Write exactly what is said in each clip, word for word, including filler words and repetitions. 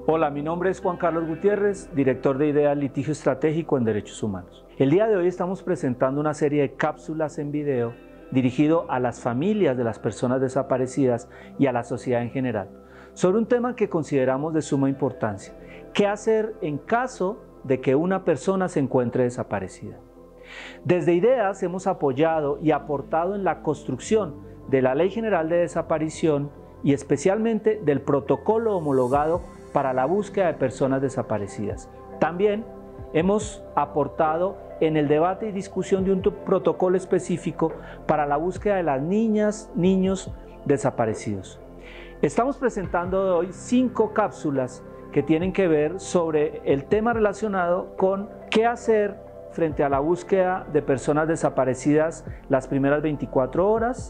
Hola, mi nombre es Juan Carlos Gutiérrez, director de IDEA Litigio Estratégico en Derechos Humanos. El día de hoy estamos presentando una serie de cápsulas en video dirigido a las familias de las personas desaparecidas y a la sociedad en general, sobre un tema que consideramos de suma importancia: ¿qué hacer en caso de que una persona se encuentre desaparecida? Desde IDEAS hemos apoyado y aportado en la construcción de la Ley General de Desaparición y especialmente del protocolo homologado para la búsqueda de personas desaparecidas. También hemos aportado en el debate y discusión de un protocolo específico para la búsqueda de las niñas, niños desaparecidos. Estamos presentando hoy cinco cápsulas que tienen que ver sobre el tema relacionado con qué hacer frente a la búsqueda de personas desaparecidas las primeras veinticuatro horas,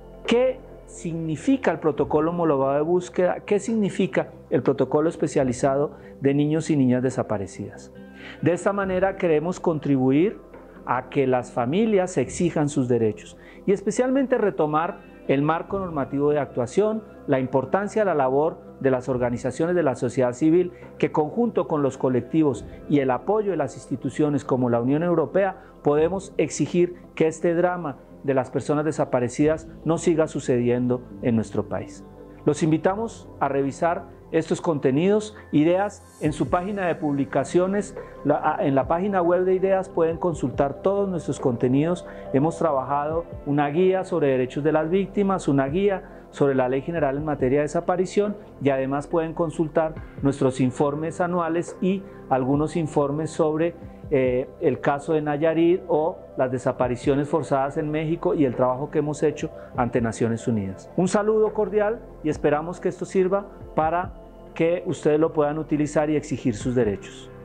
qué significa el protocolo homologado de búsqueda, qué significa el protocolo especializado de niños y niñas desaparecidas. De esta manera queremos contribuir a que las familias exijan sus derechos y especialmente retomar el marco normativo de actuación, la importancia de la labor de las organizaciones de la sociedad civil que, conjunto con los colectivos y el apoyo de las instituciones como la Unión Europea, podemos exigir que este drama de las personas desaparecidas no siga sucediendo en nuestro país. Los invitamos a revisar estos contenidos. IDEAS, en su página de publicaciones, la, en la página web de IDEAS pueden consultar todos nuestros contenidos. Hemos trabajado una guía sobre derechos de las víctimas, una guía sobre la Ley General en materia de desaparición, y además pueden consultar nuestros informes anuales y algunos informes sobre eh, el caso de Nayarit o las desapariciones forzadas en México y el trabajo que hemos hecho ante Naciones Unidas. Un saludo cordial y esperamos que esto sirva para que ustedes lo puedan utilizar y exigir sus derechos.